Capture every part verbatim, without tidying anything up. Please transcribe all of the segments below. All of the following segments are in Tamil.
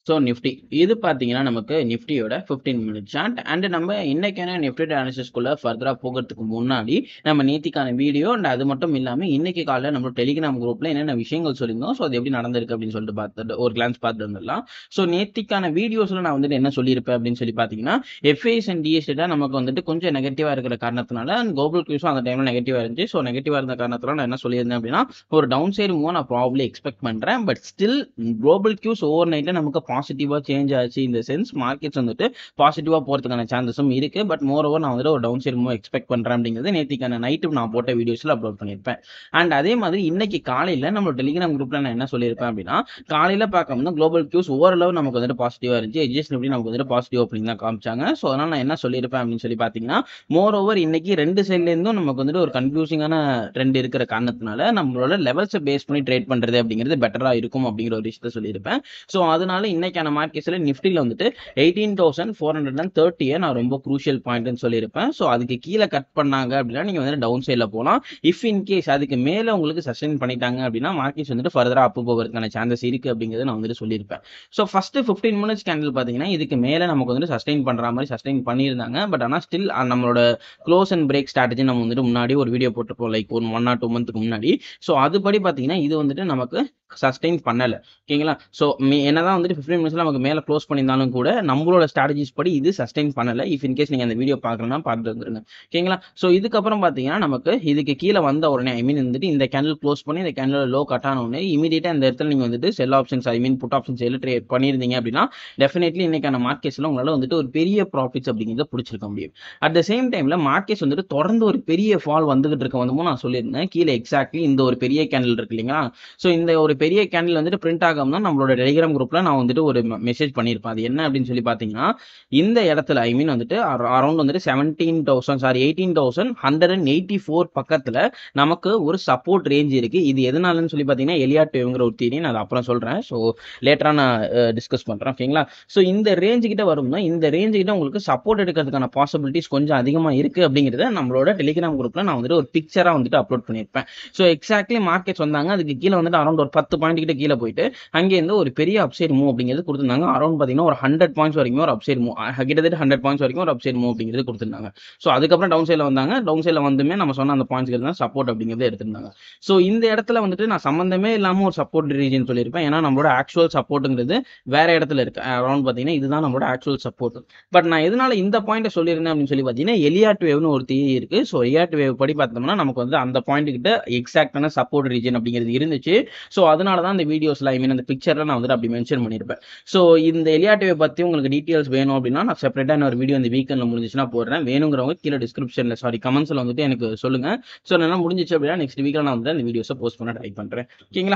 ஸோ நிஃப்டி இது பார்த்தீங்கன்னா நமக்கு நிஃப்டியோட ஃபிஃப்டீன் மினிட் சார்ட் அண்ட் நம்ம இன்னைக்கான நிஃப்டி அனாலிசிஸ்குள்ள ஃபர்தராக போகிறதுக்கு முன்னாடி நம்ம நேத்திக்கான வீடியோ அண்ட் அது மட்டும் இல்லாமல் இன்னைக்கு காலையில் நம்ம டெலிகிராம் குரூப்ல என்னென்ன விஷயங்கள் சொல்லியிருந்தோம் ஸோ அது எப்படி நடந்திருக்கு அப்படின்னு சொல்லிட்டு பார்த்துட்டு ஒரு கிளான்ஸ் பார்த்துட்டு வந்துடலாம். ஸோ நேத்திக்கான வீடியோஸில் நான் வந்துட்டு என்ன சொல்லியிருப்பேன் அப்படின்னு சொல்லி பார்த்தீங்கன்னா எஃப்ஐஎஸ் அண்ட் டிஎஸ் டேட்டா நமக்கு வந்துட்டு கொஞ்சம் நெகட்டிவாக இருக்கிற காரணத்தினால அண்ட் குளோபல் கியூஸும் அந்த டைமில் நெகட்டிவாக இருந்துச்சு. ஸோ நெகட்டிவாக இருந்த காரணத்தினால நான் என்ன சொல்லியிருந்தேன் அப்படின்னா ஒரு டவுன் சைடு மூவ் நான் ப்ராப்ளி எக்ஸ்பெக்ட் பண்ணுறேன். பட் ஸ்டில் குளோபல் கியூஸ் ஓவர் நைட்டில் நமக்கு பாசிட்டிவா சேஞ்ச் ஆச்சு. இந்த சென்ஸ் மார்க்கெட்ஸ் வந்துட்டு பாசிட்டிவா போறதுக்கான சான்சஸும் இருக்கு. பட் மோர் ஓவர் நான் வந்துட்டு ஒரு டவுன் சைடு மூவ் எக்ஸ்பெக்ட் பண்றேன் அப்படிங்கிறது நேத்திக்கான நைட்டு நான் போட்ட வீடியோஸ்ல அப்லோட் பண்ணியிருப்பேன். அண்ட் அதே மாதிரி இன்னைக்கு காலையில நம்ம டெலிகிராம் குரூப்ல நான் என்ன சொல்லியிருப்பேன் அப்படின்னா காலையில பார்க்கும்போது குளோபல் கியூஸ் ஓரளவு நமக்கு வந்துட்டு பாசிட்டிவா இருந்துச்சு. எஜ்ஜஸ் நிஃப்டி நமக்கு வந்துட்டு பாசிட்டிவ் அப்படின்னு தான் காமிச்சாங்க. ஸோ அதனால நான் என்ன சொல்லியிருப்பேன் அப்படின்னு சொல்லி பார்த்தீங்கன்னா மோர் ஓவர் இன்னைக்கு ரெண்டு சைட்ல இருந்தும் நமக்கு வந்துட்டு ஒரு கன்ஃபியூசிங்கான ட்ரெண்ட் இருக்கிற காரணத்தினால நம்மளோட லெவல்ஸை பேஸ் பண்ணி ட்ரேட் பண்றது அப்படிங்கிறது பெட்டரா இருக்கும் அப்படிங்கிற ஒரு விஷயத்த சொல்லியிருப்பேன். ஸோ அதனால இன்னைக்கான மார்க்கெட்ஸ்ல நிஃப்டில வந்துட்டு eighteen thousand four hundred and தேர்ட்டியை நான் ரொம்ப குரூஷியல் பாயிண்ட்னு சொல்லியிருப்பேன். ஸோ அதுக்கு கீழே கட் பண்ணாங்க அப்படின்னா நீங்க வந்து டவுன் சைட்ல போகலாம். இஃப் இன் கேஸ் அதுக்கு மேல உங்களுக்கு சஸ்டெயின் பண்ணிட்டாங்க அப்படின்னா மார்க்கெட்ஸ் வந்துட்டு ஃபர்தரா அப் போகிறதுக்கான சான்சஸ் இருக்கு அப்படிங்கிறத நான் வந்துட்டு சொல்லியிருப்பேன். So first fifteen minutes candle பார்த்தீங்கன்னா இதுக்கு மேல நமக்கு வந்துட்டு சஸ்டெயின் பண்ற மாதிரி சஸ்டெயின் பண்ணியிருந்தாங்க. பட் ஆனால் ஸ்டில் நம்மளோட க்ளோஸ் அண்ட் பிரேக் ஸ்ட்ராட்டஜி நம்ம வந்துட்டு முன்னாடி ஒரு வீடியோ போட்டிருப்போம் லைக் ஒரு ஒன் ஆர் டூ மந்த்துக்கு முன்னாடி. ஸோ அதுபடி பார்த்தீங்கன்னா இது வந்துட்டு நமக்கு சஸ்டெயின் பண்ணல. ஓகேங்களா. ஸோ என்னதான் வந்துட்டு ஃபிஃப்டீன் மினிட்ஸ்ல நமக்கு மேலே க்ளோஸ் பண்ணியிருந்தாலும் கூட நம்மளோட ஸ்ட்ராட்டஜிஸ் படி இது சஸ்டெயின் பண்ணல. இஃப் இன் கேஸ் நீங்க அந்த வீடியோ பார்க்கணும்னா பார்த்துட்டு வந்துருங்க. ஓகேங்களா. ஸோ இதுக்கப்புறம் பார்த்தீங்கன்னா நமக்கு இதுக்கு கீழே வந்த உடனே ஐ மீன் வந்துட்டு இந்த கேண்டில் க்ளோஸ் பண்ணி இந்த கேண்டில் லோ கட் ஆன உடனே இமீடியட்டா இந்த இடத்துல நீங்க வந்துட்டு sell options I mean put options எல்லாம் ட்ரேட் பண்ணியிருந்தீங்க அப்படின்னா டெஃபினெட்லி இன்னைக்கான மார்க்கெட்ஸ்ல உங்களால வந்துட்டு ஒரு பெரிய ப்ராஃபிட்ஸ் அப்படிங்கிறத பிடிச்சிருக்க முடியும். அட் த சேம் டைம்ல மார்க்கெட்ஸ் வந்துட்டு தொடர்ந்து ஒரு பெரிய ஃபால் வந்துகிட்டு இருக்க வந்து நான் சொல்லியிருந்தேன் கீழே எக்ஸாக்ட்லி இந்த ஒரு பெரிய கேண்டில் இருக்கு இல்லைங்களா. ஸோ இந்த ஒரு பெரிய கேண்டில் வந்துட்டு பிரிண்ட் ஆகாம தான் நம்மளோட டெலிகிராம் குரூப்ல நான் வந்துட்டு ஒரு மெசேஜ் பண்ணியிருப்பேன். அது என்ன அப்படின்னு சொல்லி பார்த்தீங்கன்னா இந்த இடத்துல ஐ மீன் வந்துட்டு அரௌண்ட் வந்துட்டு seventeen thousand sorry eighteen thousand hundred and eighty four பக்கத்துல நமக்கு ஒரு சப்போர்ட் ரேஞ்ச் இருக்கு. இது எதனாலன்னு சொல்லி பார்த்தீங்கன்னா எலியாட் வேவ்ங்கிற ஒரு தியரி நான் அப்புறம் சொல்றேன். ஸோ லேட்டரா நான் டிஸ்கஸ் பண்றேன். ஓகேங்களா. ஸோ இந்த ரேஞ்ச் கிட்ட வரும்னா இந்த ரேஞ்ச் கிட்ட உங்களுக்கு சப்போர்ட் எடுக்கிறதுக்கான பாசிபிலிட்டிஸ் கொஞ்சம் அதிகமா இருக்கு அப்படிங்கிறத நம்மளோட டெலிகிராம் குரூப்ல நான் வந்துட்டு ஒரு பிக்சரா வந்துட்டு அப்லோட் பண்ணியிருப்பேன். ஸோ எக்ஸாக்ட்லி மார்க்கெட்ஸ் வந்தாங்க. அதுக்கு கீழே வந்துட்டு அரௌண்ட் ஒரு பத்து பாயிண்ட் கிட்ட கீழே போயிட்டு அங்கேருந்து ஒரு பெரிய அப்சைட் மூவ் அப்படிங்கிறது கொடுத்துருந்தாங்க. அரௌண்ட் பார்த்தீங்கன்னா ஒரு ஹண்ட்ரட் பாயிண்ட்ஸ் வரைக்கும் ஒரு அப்சைட் மூவ் கிட்டத்தட்ட ஹண்ட்ரட் பாயிண்ட்ஸ் வரைக்கும் ஒரு அப்சைட் மூவ் அப்படிங்கிறது கொடுத்துருந்தாங்க. ஸோ அதுக்கப்புறம் டவுன் சைடில் வந்தாங்க. டவுன் சைடில் வந்துமே நம்ம சொன்ன அந்த பாயிண்ட்ஸ் இருந்தால் சப்போர்ட் அப்படிங்கிறது எடுத்திருந்தாங்க. ஸோ இந்த இடத்துல வந்துட்டு நான் சம்மந்தமே இல்லாமல் ஒரு சப்போர்ட் ரீஜன் சொல்லியிருப்பேன். ஏன்னா நம்மளோட ஆக்சுவல் சப்போர்ட்டுங்கிறது வேற இடத்துல இருக்கு. அரௌண்ட் பார்த்தீங்கன்னா இதுதான் நம்மளோட ஆக்சுவல் சப்போர்ட். பட் நான் எதனால இந்த பாயிண்ட் சொல்லியிருந்தேன் அப்படின்னு சொல்லி பார்த்தீங்கன்னா எலியாட் வேவ்னு ஒரு தியரி இருக்கு. ஸோ எலியாட் வேவ் படி பார்த்தோம்னா நமக்கு வந்து அந்த பாயிண்ட் கிட்ட எக்ஸாக்டான சப்போர்ட் ரீஜன் அப்படிங்கிறது இருந்துச்சு. ஸோ அதனால தான் இந்த வீடியோஸ்ல ஐ மீன் அந்த பிக்சர்ல நான் வந்துட்டு அப்படி மென்ஷன் பண்ணியிருப்பேன். ஸோ இந்த எலியாட் வேவ் பத்தி உங்களுக்கு டீடைல்ஸ் வேணும் அப்படின்னா நான் செப்பரேட்டான ஒரு வீடியோ இந்த வீக்கெண்ட்ல முடிஞ்சிச்சுன்னா போடுறேன். வேணுங்கிறவங்க கீழே டிஸ்கிரிப்ஷன்ல சாரி கமெண்ட்ஸ்ல வந்துட்டு எனக்கு சொல்லுங்க. ஸோ நல்லா முடிஞ்சிச்சு அப்படின்னா நெக்ஸ்ட் வீக்ல நான் வந்து அந்த வீடியோஸை போஸ்ட் பண்ண ட்ரை பண்றேன். ஓகேங்களா.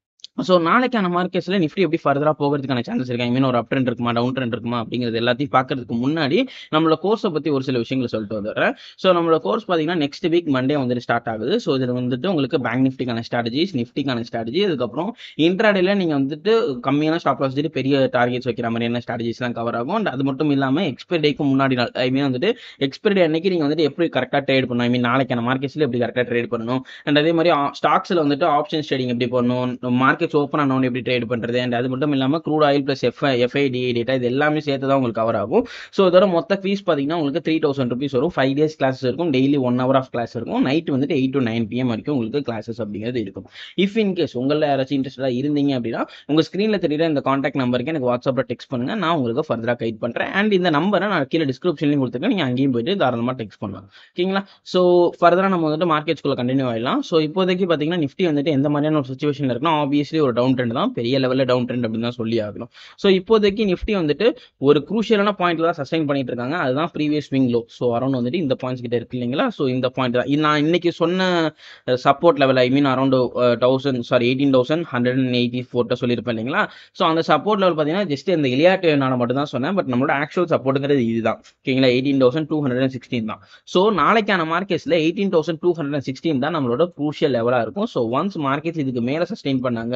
ஸோ நாளைக்கான மார்க்கெட்ஸ்ல நிஃப்டி எப்படி ஃபர்தரா போகிறதுக்கான சான்சஸ் இருக்கு. ஐ மீன் ஒரு அப் ட்ரெண்ட் இருக்குமா டவுன் ட்ரெண்ட் இருக்குமா அப்படிங்கிறது எல்லாத்தையும் பார்க்கறதுக்கு முன்னாடி நம்மளோட கோர்ஸை பத்தி ஒரு சில விஷயங்களை சொல்லிட்டு வந்துடுறேன். ஸோ நம்மளோட கோர்ஸ் பார்த்தீங்கன்னா நெக்ஸ்ட் வீக் மண்டே வந்துட்டு ஸ்டார்ட் ஆகுது. ஸோ இதில் வந்துட்டு உங்களுக்கு பேங்க் நிஃப்டிக்கான ஸ்ட்ராட்டஜிஸ் நிஃப்டிக்கான ஸ்ட்ராட்டஜி அதுக்கப்புறம் இன்ட்ராடேல நீங்க வந்துட்டு கம்மியான ஸ்டாப் லாஸ் வச்சுட்டு பெரிய டார்கெட்ஸ் வைக்கிற மாதிரி என்ன ஸ்ட்ராட்டஜிஸ்லாம் கவர் ஆகும். அண்ட் அது மட்டும் இல்லாமல் எக்ஸ்பைரி டேக்கு முன்னாடி நாள் ஐ மீன் வந்துட்டு எக்ஸ்பைரி டே அன்னைக்கு நீங்க வந்துட்டு எப்படி கரெக்டாக ட்ரேட் பண்ணணும். ஐ மீன் நாளைக்கான மார்க்கெட்ஸ்ல எப்படி கரெக்டாக ட்ரேட் பண்ணணும். அண்ட் அதே மாதிரி ஸ்டாக்ஸ்ல வந்துட்டு ஆப்ஷன்ஸ் ட்ரேடிங் எப்படி பண்ணணும். மார்க்கெட்ஸ் ஓப்பன் ஆனவன் எப்படி ட்ரேட் பண்றது. அண்ட் அது மட்டும் இல்லாம crude oil plus F FID data இது எல்லாமே சேர்த்து தான் உங்களுக்கு கவர் ஆகும். ஸோ இதோட மொத்த ஃபீஸ் பார்த்தீங்கன்னா உங்களுக்கு த்ரீ தௌசண்ட் ருபீஸ் வரும். ஃபைவ் டேஸ் கிளாஸஸ் இருக்கும். Daily one hour of class இருக்கும். நைட் வந்துட்டு எயிட் டு நைன் பிஎம் வரைக்கும் உங்களுக்கு கிளாஸஸ் அப்படிங்கிறது இருக்கும். இஃப் இன் கேஸ் உங்களை யாராச்சும் இன்ட்ரெஸ்டா இருந்தீங்க அப்படின்னா உங்க ஸ்கிரீன்ல தெரியுற இந்த கான்டாக்ட் நம்பருக்கு எனக்கு வாட்ஸ்அப்ல டெக்ஸ்ட் பண்ணுங்க. நான் உங்களுக்கு ஃபர்தரா கைட் பண்றேன். அண்ட் இந்த நம்பரை நான் கீழே டிஸ்கிரிப்ஷன்லையும் கொடுத்துருக்கேன். நீங்க அங்கேயும் போயிட்டு தாராளமா டெக்ஸ்ட் பண்ணலாம். ஓகேங்களா. ஸோ ஃபர்தரா நம்ம வந்துட்டு மார்க்கெட்ஸ்குள்ள கண்டினியூ ஆயிடலாம். ஸோ இப்போதைக்கு பார்த்தீங்கன்னா நிஃப்டி வந்துட்டு எந்த மாதிரியான ஒரு சுச்சுவேஷன்ல இருக்குன்னா ஆப்வியஸ்லி ஒரு டவுன் ட்ரெண்ட் தான். பெரிய லெவலில் டவுன் ட்ரெண்ட் அப்படின்னு தான் சொல்லி ஆகணும். ஸோ இப்போதைக்கு நிஃப்டி வந்துட்டு ஒரு குரூஷியலான பாயிண்ட்ல தான் சஸ்டைன் பண்ணிட்டு இருக்காங்க. அதுதான் previous swing low. So around வந்துட்டு இந்த பாயிண்ட்ஸ் கிட்ட இருக்கு இல்லைங்களா. ஸோ இந்த பாயிண்ட் தான் நான் இன்னைக்கு சொன்ன support level I mean around thousand sorry eighteen thousand hundred and eighty forty சொல்லியிருப்பேன் இல்லைங்களா. ஸோ அந்த சப்போர்ட் லெவல் பார்த்தீங்கன்னா ஜஸ்ட் இந்த எலியாட் நான் மட்டும் தான் சொன்னேன். பட் நம்மளோட ஆக்சுவல் சப்போர்ட்டுங்கிறது இதுதான். ஓகேங்களா. Eighteen thousand two hundred and sixteen தான். ஸோ நாளைக்கான மார்க்கெட்ஸ்ல eighteen thousand two hundred and sixteen தான் நம்மளோட குரூஷியல் லெவலா இருக்கும். ஸோ ஒன்ஸ் மார்க்கெட்ஸ் இதுக்கு மேல சஸ்டைன் பண்ணாங்க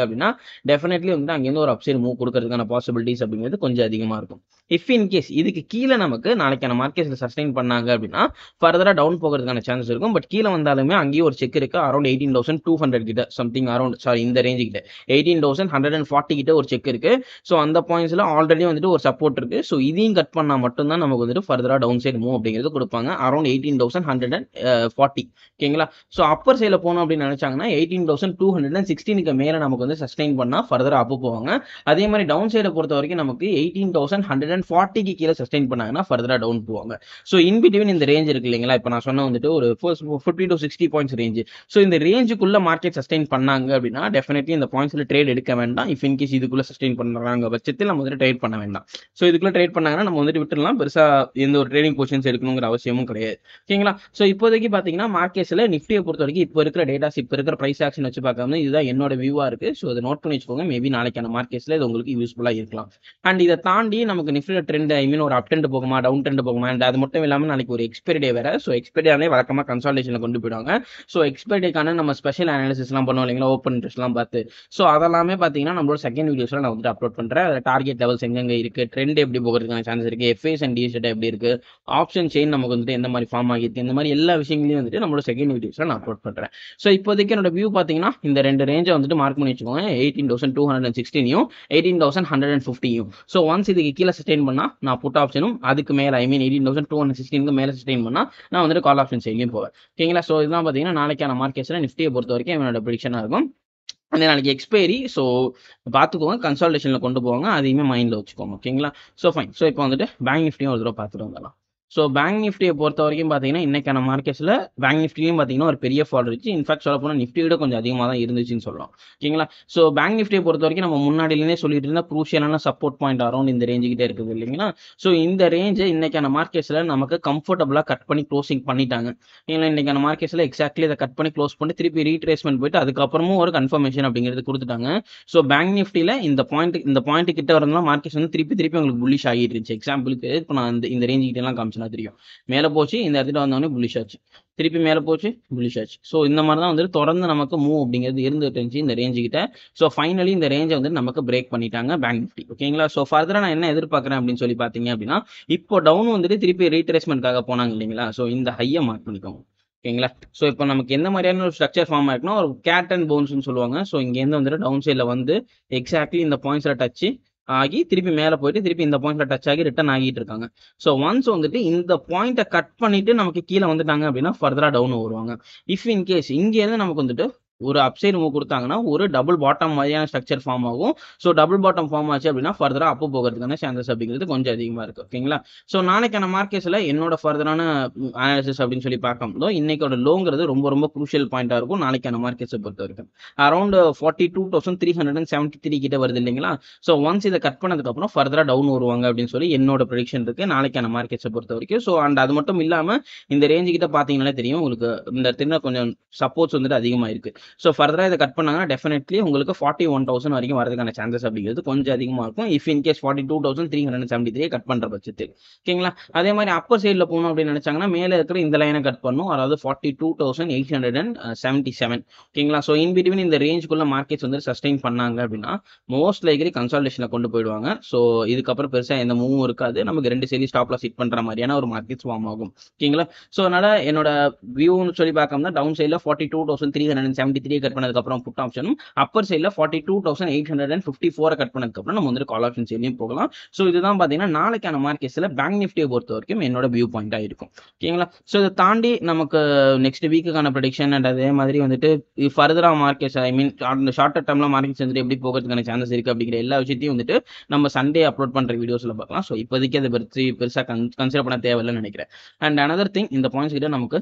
அப்படின்னா டெஃபினெட்லி வந்து அங்கேருந்து ஒரு அப்சைட் மூவ் கொடுக்கறதுக்கான பாசிபிலிட்டிஸ் அப்படிங்கிறது கொஞ்சம் அதிகமாக இருக்கும். இஃப் இன் கேஸ் இதுக்கு கீழே நமக்கு நாளைக்கான மார்க்கெட்ஸில் சஸ்டெயின் பண்ணாங்க அப்படின்னா ஃபர்தராக டவுன் போகிறதுக்கான சான்சஸ் இருக்கும். பட் கீழே வந்தாலுமே அங்கேயும் ஒரு செக் இருக்குது around eighteen thousand two hundred கிட்ட சம்திங் அரௌண்ட் சாரி இந்த ரேஞ்சு கிட்ட eighteen thousand hundred and forty கிட்ட ஒரு செக் இருக்குது. ஸோ அந்த பாயிண்ட்ஸில் ஆல்ரெடி வந்துட்டு ஒரு சப்போர்ட் இருக்குது. ஸோ இதையும் கட் பண்ணால் மட்டும்தான் நமக்கு வந்துட்டு ஃபர்தராக டவுன் சைடு மூவ் அப்படிங்கிறது கொடுப்பாங்க around eighteen thousand hundred and forty ஓகேங்களா. ஸோ அப்பர் சைடில் போகணும் அப்படின்னு நினச்சாங்கன்னா eighteen thousand two hundred and சிக்ஸ்டீனுக்கு மேலே நமக்கு வந்து சஸ்டெயின் பண்ணால் ஃபர்தராக அப்பு போவாங்க. அதே மாதிரி டவுன் சைடை பொறுத்த வரைக்கும் நமக்கு எயிட்டீன் தௌசண்ட் ஹண்ட்ரட் அண்ட் ஃபார்ட்டிக்கு கீழே சஸ்டெயின் பண்ணாங்கன்னா ஃபர்தராக டவுன் போவாங்க. ஸோ இன் பிட்வீன் இந்த ரேஞ்ச் இருக்கு இல்லைங்களா, இப்போ நான் சொன்ன வந்துட்டு ஒரு fifty to sixty points range. So இந்த ரேஞ்சுக்குள்ள மார்க்கெட் சஸ்டெயின் பண்ணாங்க அப்படின்னா டெஃபினெட்லி இந்த பாயிண்ட்ஸில் ட்ரேட் எடுக்க வேண்டாம். இஃப் இன்கேஸ் இதுக்குள்ள சஸ்டெயின் பண்ணுறாங்க பட்சத்தில் நம்ம வந்து ட்ரேட் பண்ண வேண்டாம். ஸோ இதுக்குள்ள ட்ரேட் பண்ணாங்கன்னா நம்ம வந்துட்டு விட்டுலாம் பெருசாக எந்த ஒரு ட்ரேடிங் பொசிஷன்ஸ் எடுக்கணுங்கிற அவசியமும் கிடையாது. ஓகேங்களா. ஸோ இப்போதைக்கு பார்த்தீங்கன்னா மார்க்கெட்ஸில் நிஃப்டியை பொறுத்த வரைக்கும் இப்போ இருக்கிற டேட்டாஸ் இப்போ இருக்கிற ப்ரைஸ் ஆக்ஷன் வச்சு பார்க்காம இதுதான் என்னோட வியூவாக இருக்கு. ஸோ அதை நோட் பண்ணி வச்சுக்கோங்க. மேபி நாளைக்கான மார்க்கெட்ஸில் இது உங்களுக்கு யூஸ்ஃபுல்லாக இருக்கலாம். அண்ட் இதை தாண்டி நமக்கு நிஃப்டியோட ட்ரெண்ட் ஐ மீன் ஒரு அப் ட்ரெண்ட் போகுமா டவுன் ட்ரெண்ட் போகுமா அண்ட் அது மட்டும் இல்லாமல் நாளைக்கு ஒரு எக்ஸ்பைரி டே வேற. ஸோ எக்ஸ்பைரி டே வழக்கமாக கன்சால்டேஷனில் கொண்டு போயிடுவாங்க. ஸோ எக்ஸ்பைரி டேக்கான நம்ம ஸ்பெஷல் அனாலிசிஸ்லாம் பண்ணுவோம் இல்லைங்களா, ஓப்பன் இன்ட்ரெஸ்ட்லாம் பார்த்து. ஸோ அதெல்லாமே பார்த்தீங்கன்னா நம்மளோட செகண்ட் வீடியோஸில் நான் வந்துட்டு அப்லோட் பண்ணுறேன். அதில் டார்கெட் லெவல்ஸ் எங்கெங்கே இருக்குது, ட்ரெண்ட் எப்படி போகிறதுக்கான சான்சஸ் இருக்குது, எஃப்ஐஎஸ் அண்ட் டிஎஸ் டேட்டா எப்படி இருக்குது, ஆப்ஷன் செயின் நமக்கு வந்துட்டு எந்த மாதிரி ஃபார்ம் ஆகிருக்கு, இந்த மாதிரி எல்லா விஷயங்களையும் வந்துட்டு நம்மளோட செகண்ட் வீடியோஸில் நான் அப்லோட் பண்ணுறேன். ஸோ இப்போதைக்கு என்னோட வியூ பார்த்தீங்கன்னா இந்த ரெண்டு ரேஞ்சை வந்துட்டு மார்க் பண்ணி வச்சுக்கோங்க. Eighteen thousand two hundred and சிக்ஸ்டீனையும் எயிட்டீன் தௌசண்ட் ஹண்ட்ரட் அண்ட் ஃபிஃப்டியும். ஸோ ஒன்ஸ் இதுக்கு கீழே சஸ்டெயின் பண்ணால் நான் புட் ஆப்ஷனும், அதுக்கு மேலே I mean eighteen thousand two hundred சிக்ஸ்டீனுக்கு மேலே சஸ்டெயின் பண்ணால் நான் வந்துட்டு கால் ஆப்ஷன் சைட்லையும் போவேன். ஓகேங்களா. ஸோ இதுதான் பார்த்தீங்கன்னா நாளைக்கான மார்க்கெட்ஸில் நிஃப்டியை பொறுத்த வரைக்கும் என்னோட ப்ரெடிக்ஷனாக இருக்கும். அந்த நாளைக்கு எக்ஸ்பைரி. ஸோ பார்த்துக்கோங்க, கன்சல்டேஷனில் கொண்டு போவாங்க, அதையுமே மைண்டில் வச்சுக்கோங்க. ஓகேங்களா. So fine. ஸோ இப்போ வந்துட்டு பேங்க் நிஃப்டியும் ஒரு தடவை பார்த்துட்டு வந்துடலாம். ஸோ பேங்க் நிஃப்டியை பொறுத்த வரைக்கும் பார்த்தீங்கன்னா இன்னைக்கான மார்க்கெட்ஸில் பேங்க் நிஃப்டியும் பார்த்தீங்கன்னா ஒரு பெரிய ஃபால் இருந்துச்சு. இன்ஃபேக்ட் சொல்ல போனால் நிஃப்டியோட கொஞ்சம் அதிகமாக தான் இருந்துச்சுன்னு சொல்லலாம். ஓகேங்களா. ஸோ பேங்க் நிஃப்டியை பொறுத்த வரைக்கும் நம்ம முன்னாடியிலேயே சொல்லிட்டு இருந்தால் குரூஷியலான சப்போர்ட் பாயிண்ட் அரௌண்ட் இந்த ரேஞ்சுக்கிட்டே இருக்குது இல்லைங்களா. ஸோ இந்த ரேஞ்சை இன்னைக்கான மார்க்கெட்ஸில் நமக்கு கம்ஃபர்டபுளாக கட் பண்ணி க்ளோசிங் பண்ணிட்டாங்க. ஏன்னா இன்னைக்கான மார்க்கெட்ஸில் எக்ஸாக்ட்லி இதை கட் பண்ணி க்ளோஸ் பண்ணி திருப்பி ரீட்ரேஸ்மெண்ட் போயிட்டு அதுக்கப்புறமும் ஒரு கன்ஃபர்மேஷன் அப்படிங்கிறது கொடுத்துட்டாங்க. ஸோ பேங்க் நிஃப்டியில் இந்த பாயிண்ட் இந்த பாயிண்ட் கிட்ட வரதுனால மார்க்கெட்ஸ் வந்து திருப்பி திருப்பி உங்களுக்கு புல்லிஷ் ஆகிட்டு இருந்துச்சு. எக்ஸாம்பிளுக்கு இப்போ நான் இந்த இந்த ரேஞ்சு கிட்டலாம் காமிச்சுனா தெரியும். மேலே போச்சு, இந்த இடத்துல வந்தோடனே புல்லிஷ் ஆச்சு, திருப்பி மேலே போச்சு, புல்லிஷ் ஆச்சு. ஸோ இந்த மாதிரி தான் வந்துட்டு தொடர்ந்து நமக்கு மூவ் அப்படிங்கிறது இருந்துட்டு இருந்துச்சு இந்த ரேஞ்சு கிட்ட. ஸோ ஃபைனலி இந்த ரேஞ்சை வந்து நமக்கு பிரேக் பண்ணிட்டாங்க பேங்க் நிஃப்டி. ஓகேங்களா. ஸோ ஃபர்தராக நான் என்ன எதிர்பார்க்குறேன் அப்படின்னு சொல்லி பார்த்தீங்க அப்படின்னா இப்போ டவுன் வந்துட்டு திருப்பி ரீட்ரேஸ்மெண்ட்காக போனாங்க இல்லைங்களா. ஸோ இந்த ஹையை மார்க் பண்ணிக்கோங்க. ஓகேங்களா. ஸோ இப்போ நமக்கு எந்த மாதிரியான ஒரு ஸ்ட்ரக்சர் ஃபார்ம் ஆயிருக்குன்னா ஒரு கேட் அண்ட் பவுன்ஸ்னு சொல்லுவாங்க. ஸோ இங்கேருந்து வந்துட்டு டவுன் சைடில் வந்து எக்ஸாக்ட்லி இந்த பாயிண்ட்ஸில் டச்சு ஆகி திருப்பி மேலே போயிட்டு திருப்பி இந்த பாயிண்ட்ல டச் ஆகி ரிட்டர்ன் ஆகிட்டு இருக்காங்க. ஸோ ஒன்ஸ் வந்துட்டு இந்த பாயிண்ட்டை கட் பண்ணிட்டு நமக்கு கீழே வந்துட்டாங்க அப்படின்னா ஃபர்தரா டவுன் வருவாங்க. இஃப் இன் கேஸ் இங்கேருந்து நமக்கு வந்துட்டு ஒரு அப்சைடு மூவ் கொடுத்தாங்கன்னா ஒரு டபுள் பாட்டம் மாதிரியான ஸ்ட்ரக்சர் ஃபார்ம் ஆகும். ஸோ டபுள் பாட்டம் ஃபார்ம் ஆச்சு அப்படின்னா ஃபர்தராக அப்பு போகிறதுக்கான சான்சஸ் அப்படிங்கிறது கொஞ்சம் அதிகமாக இருக்கு. ஓகேங்களா. ஸோ நாளைக்கான மார்க்கெட்ஸில் என்னோட ஃபர்தரான அனாலிசிஸ் அப்படின்னு சொல்லி பார்க்கும்போது இன்னைக்கோட லோங்கிறது ரொம்ப ரொம்ப குரூஷியல் பாயிண்டாக இருக்கும் நாளைக்கான மார்க்கெட்ஸை பொறுத்த வரைக்கும். Around forty two thousand three hundred and seventy three கிட்ட வருது இல்லைங்களா. ஸோ ஒன்ஸ் இதை கட் பண்ணதுக்கப்புறம் ஃபர்தராக டவுன் வருவாங்க அப்படின்னு சொல்லி என்னோட ப்ரெடிக்ஷன் இருக்கு நாளைக்கான மார்க்கெட்ஸை பொறுத்த வரைக்கும். ஸோ அண்ட் அது மட்டும் இல்லாமல் இந்த ரேஞ்சு கிட்ட பார்த்தீங்கன்னாலே தெரியும் உங்களுக்கு இந்த இடத்துல கொஞ்சம் சப்போர்ட்ஸ் வந்துட்டு அதிகமாக இருக்கு. ஸோ ஃபர்தராக இதை கட் பண்ணாங்கன்னா டெஃபினெட்லி உங்களுக்கு ஃபார்ட்டி ஒன் தௌசண்ட் வரைக்கும் வரதுக்கான சான்சஸ் அப்படிங்கிறது கொஞ்சம் அதிகமாக இருக்கும். If in case forty two thousand three hundred seventy three cut பண்ணுற பட்சத்தில். ஓகேங்களா. அதே மாதிரி அப்பர் சைடில் போகணும் அப்படின்னு நினைச்சாங்கன்னா மேலே இருக்கிற இந்த லைனை கட் பண்ணும், அதாவது forty two thousand eight hundred and seventy seven. ஓகேங்களா. ஸோ இன் பிட்வீன் இந்த ரேஞ்சுக்குள்ள மார்க்கெட்ஸ் வந்து சஸ்டெயின் பண்ணாங்க அப்படின்னா மோஸ்ட் லைக்லி கன்சால்டேஷனில் கொண்டு போயிடுவாங்க. ஸோ இதுக்கப்புறம் பெருசாக எந்த மூவும் இருக்காது, நமக்கு ரெண்டு சைடு ஸ்டாப்ல ஹிட் பண்ணுற மாதிரியான ஒரு மார்க்கெட்ஸ் ஃபார்ம் ஆகும். ஓகேங்களா. ஸோ அதனால என்னோட வியூன்னு சொல்லி பார்க்கணும்னா டவுன் சைடில் forty two thousand three hundred seventy three cut பண்ணதுக்கப்புறம் புட் ஆப்ஷனும், அப்பர் சைடில் forty two thousand eight hundred and fifty four cut பண்ணதுக்கப்புறம் நம்ம வந்து கால் ஆப்ஷன் சைட்லையும் போகலாம். ஸோ இதுதான் பார்த்தீங்கன்னா நாளைக்கான மார்க்கெட்ஸில் பேங்க் நிஃப்டியை பொறுத்த வரைக்கும் என்னோட வியூ பாயிண்டாக இருக்கும். ஓகேங்களா. ஸோ இதை தாண்டி நமக்கு நெக்ஸ்ட் வீக்குக்கான ப்ரெடிக்ஷன் அண்ட் அதே மாதிரி வந்துட்டு ஃபர்தராக மார்க்கெட்ஸ் ஐ மீன் அந்த ஷார்ட் டேர்மில் மார்க்கெட்ஸ் வந்துட்டு எப்படி போகிறதுக்கான சான்சஸ் இருக்குது அப்படிங்கிற எல்லா விஷயத்தையும் வந்துட்டு நம்ம சண்டே அப்லோட் பண்ணுற வீடியோஸில் பார்க்கலாம். ஸோ இப்போதைக்கு அதை பற்றி பெருசாக கன் கன்சிடர் பண்ண தேவையில்லைன்னு நினைக்கிறேன். அண்ட் அனதர் திங், இந்த பாயிண்ட்ஸ் கிட்ட நமக்கு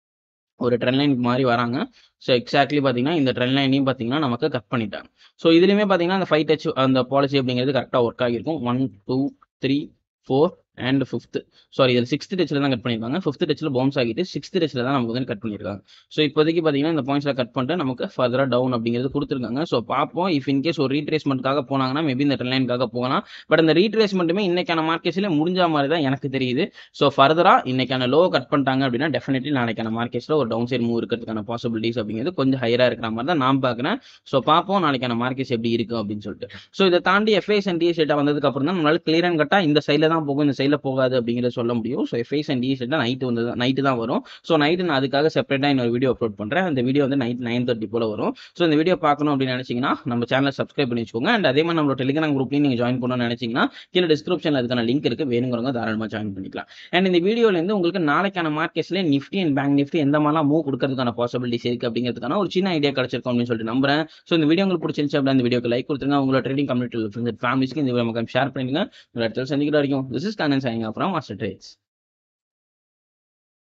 ஒரு ட்ரெண்ட் லைன் மாதிரி வராங்க. ஸோ எக்ஸாக்ட்லி பார்த்தீங்கன்னா இந்த ட்ரெண்ட் லைனையும் பார்த்தீங்கன்னா நமக்கு கட் பண்ணிட்டாங்க. ஸோ இதுலையுமே பார்த்தீங்கன்னா அந்த ஃபைவ் டச் அந்த பாலிசி அப்படிங்கிறது கரெக்டாக ஒர்க் ஆகியிருக்கும். One two three four and fifth sorry இது சிக்ஸ்த் டச்சில் தான் கட் பண்ணியிருக்காங்க. ஃபிஃப்த் டச்சில் பவுன்ஸ் ஆகிட்டு சிக்ஸ்த் டச்சில் தான் நமக்கு வந்து கட் பண்ணியிருக்காங்க. ஸோ இப்போதைக்கு பார்த்தீங்கன்னா இந்த பாயிண்ட்ஸில் கட் பண்ணிட்டு நமக்கு ஃபர்தராக டவுன் அப்படிங்கிறது கொடுத்துருக்காங்க. ஸோ பார்ப்போம், இஃப் இன்கேஸ் ஒரு ரீட்ரேஸ்மெண்ட்காக போனாங்கன்னா மேபி இந்த ட்ரெண்ட்லைனுக்காக போகலாம். பட் அந்த ரீட்ரேஸ்மெண்ட்டுமே இன்னைக்கான மார்க்கெட்ஸில் முடிஞ்ச மாதிரி தான் எனக்கு தெரியுது. ஸோ ஃபர்தராக இன்னைக்கான லோ கட் பண்ணிட்டாங்க அப்படின்னா டெஃபினெட்லி நாளைக்கான மார்க்கெட்ஸில் ஒரு டவுன் சைட் மூவ் இருக்கிறதுக்கான பாசிபிலிட்டிஸ் அப்படிங்கிறது கொஞ்சம் ஹையராக இருக்கிற மாதிரி தான் நான் பார்க்குறேன். ஸோ பார்ப்போம் நாளைக்கான மார்க்கெட்ஸ் எப்படி இருக்கும் அப்படின்னு சொல்லிட்டு. ஸோ இதை தாண்டி எஃப்ஐஎஸ் அண்ட் டிஎஸ் டேட்டா வந்ததுக்கு அப்புறம் தான் நம்மளால கிளியர் அண்ட் கட்டா இந்த சைடில் தான் போகும், இந்த சைடில் போகாது அப்படிங்கிறத சொல்ல முடியும். So FIIs and DIIs data night வந்து நைட்டு தான் வரும். ஸோ நைட்டு நான் அதுக்காக செப்பரேட்டாக இன்னொரு வீடியோ அப்லோட் பண்ணுறேன். அந்த வீடியோ வந்து நைட் நைன் தேர்ட்டி போல வரும். ஸோ இந்த வீடியோ பார்க்கணும் அப்படின்னு நினைச்சீங்கன்னா நம்ம சேனலை சப்ஸ்கிரைப் பண்ணி வச்சுக்கோங்க. அண்ட் அதே மாதிரி நம்மளோட டெலிகிராம் குரூப்லையும் நீங்கள் ஜாயின் பண்ணணும்னு நினைச்சீங்கன்னா கீழே டிஸ்கிரிப்ஷனில் அதுக்கான லிங்க் இருக்கு, வேணுங்கிறவங்க தாராளமாக ஜாயின் பண்ணிக்கலாம். அண்ட் இந்த வீடியோலேருந்து உங்களுக்கு நாளைக்கான மார்க்கெட்ஸ்ல நிஃப்டி அண்ட் பேங்க் நிஃப்டி எந்த மாதிரிலாம் மூவ் கொடுக்கறதுக்கான பாசிபிலிட்டிஸ் இருக்கு அப்படிங்கிறதுக்கான ஒரு சின்ன ஐடியா கிடைச்சிருக்கும் அப்படின்னு சொல்லிட்டு நம்புறேன். ஸோ இந்த வீடியோ உங்களுக்கு பிடிச்சிருந்துச்சு அப்படின்னா இந்த வீடியோக்கு லைக் கொடுத்துருங்க. உங்களோட ட்ரேடிங் கம்யூனிட்டி ஃபேமிலிஸ்க்கு இந்த வீடியோ ஷேர் பண்ணிடுங்க. உங்களோட இடத்துல சந்திக்கிற வரைக்கும் this is Kannan signing off from Master trades.